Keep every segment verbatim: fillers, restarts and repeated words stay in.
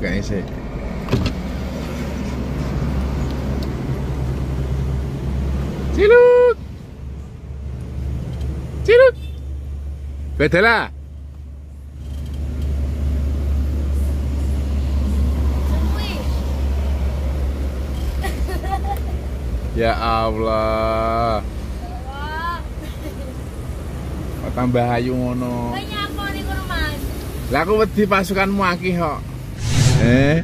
Bukain sih. Cilut. Cilut. Bedela. Ya Allah. Kok tambah ayu ngono. Kok nyapa ning kono, Mas? Lah aku wedi pasukanmu akeh kok. Eh.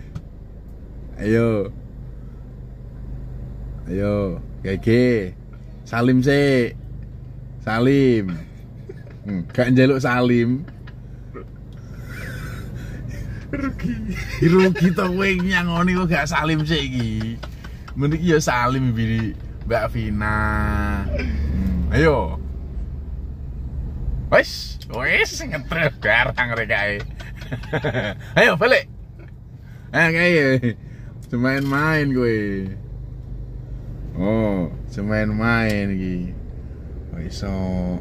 Ayo. Ayo, Gege. Salim sih. Salim. Hmm, gak njaluk salim. Rugi. Rugi to kowe nyangoni kok gak salim sih iki. Mending ya salim bini Mbak Vina. Hmm, ayo. Wes, wes ngetrep garang rek ae. Ayo balik. Eh kae. Main-main kowe. Oh, main-main iki. Oh iso.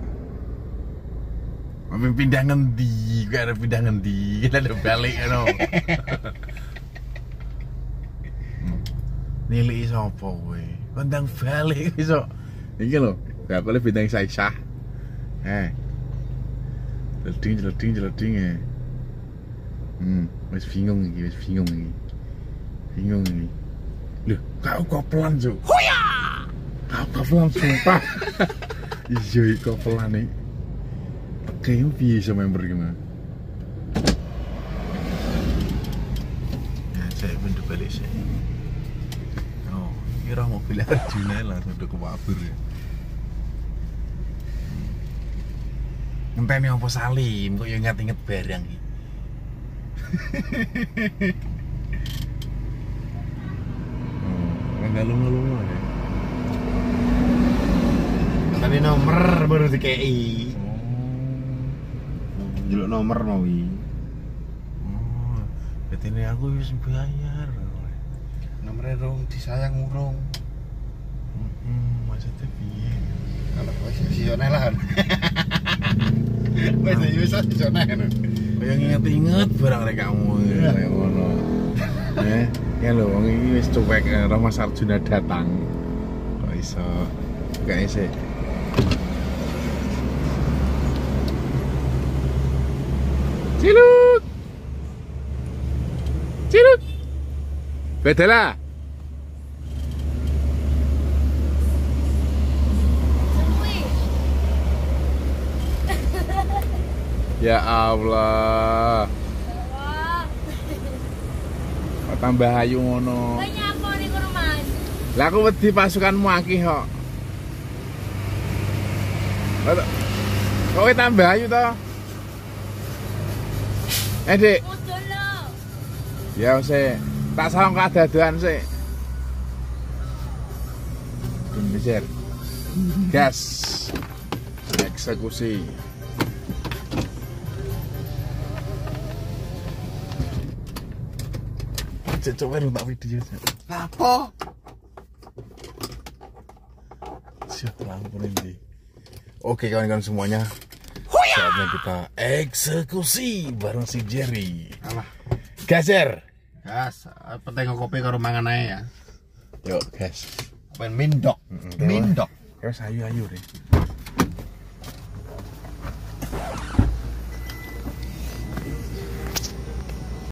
Mami pindah ngendi? Kowe arep pindah ngendi? Kita udah balik ngono. Nilai sapa kowe? Kondang balik iso. Iki lho, gak boleh bintang Saisyah. Eh. Jeleding jeleding jeleding ya. Hmm, wis bingung iki, wis bingung iki. Bingung iki. Loh, kau kopelan, Cuk. Hoya! Kau kopelan sumpah. Iya, kau kopelan iki. Kayaknya bisa member gimana? Ya, saya bentuk balik sih. Oh, kira mobil Arjuna lah, udah kewabur ya. Ngenteni apa Salim, kok ya ingat-inget barang iki. Oh, ngalung-ngalung ae. Tadi nomor baru di K I. Jeluk nomor mau wi. Oh, berarti ini aku wis bayar. Nomornya dong disayang urung. Heeh, maksudnya piye? Kalau wis sisone lah. Wis wis sisone kan. Kayak inget-inget barang rek kamu kaya ngono. Eh, ya lho wong iki wis cuek karo Mas Arjuna datang. Kok iso gak isih. Cilut. Cilut. Bedela. Ya Allah. Kok tambah ayu ngono. Kok nyapa ning kono, Mas? Lah aku wedi pasukanmu akeh kok. Kok kowe tambah ayu to? Eh, Dik. Mudun lho. Ya sih. Tak salah kadadoan sih. Geser. Gas. Eksekusi. Coba tak video. Apa? Siap lampu ini. Oke kawan-kawan semuanya. Saatnya kita eksekusi bareng si Jerry. Alah. Geser. Gas, penting kopi karo mangan ae ya. Yuk, gas. Ben mindok. Mm-mm, Mindok. Ya sayu ayu deh.